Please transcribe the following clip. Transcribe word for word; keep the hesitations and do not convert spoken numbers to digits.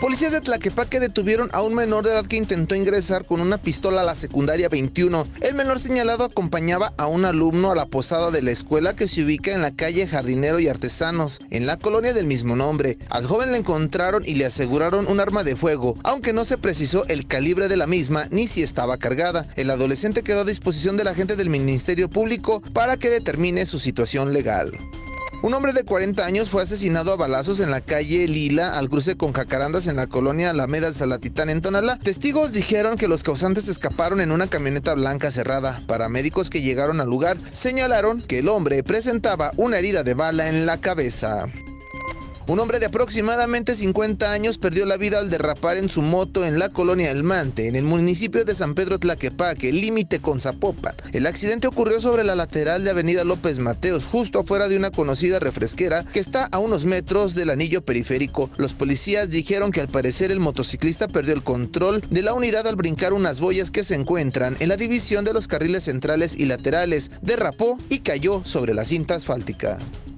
Policías de Tlaquepaque detuvieron a un menor de edad que intentó ingresar con una pistola a la secundaria veintiuno. El menor señalado acompañaba a un alumno a la posada de la escuela que se ubica en la calle Jardinero y Artesanos, en la colonia del mismo nombre. Al joven le encontraron y le aseguraron un arma de fuego, aunque no se precisó el calibre de la misma ni si estaba cargada. El adolescente quedó a disposición del agente del Ministerio Público para que determine su situación legal. Un hombre de cuarenta años fue asesinado a balazos en la calle Lila, al cruce con Jacarandas en la colonia Alameda Salatitán en Tonalá. Testigos dijeron que los causantes escaparon en una camioneta blanca cerrada. Paramédicos que llegaron al lugar señalaron que el hombre presentaba una herida de bala en la cabeza. Un hombre de aproximadamente cincuenta años perdió la vida al derrapar en su moto en la colonia El Mante, en el municipio de San Pedro Tlaquepaque, límite con Zapopan. El accidente ocurrió sobre la lateral de Avenida López Mateos, justo afuera de una conocida refresquera que está a unos metros del anillo periférico. Los policías dijeron que al parecer el motociclista perdió el control de la unidad al brincar unas boyas que se encuentran en la división de los carriles centrales y laterales, derrapó y cayó sobre la cinta asfáltica.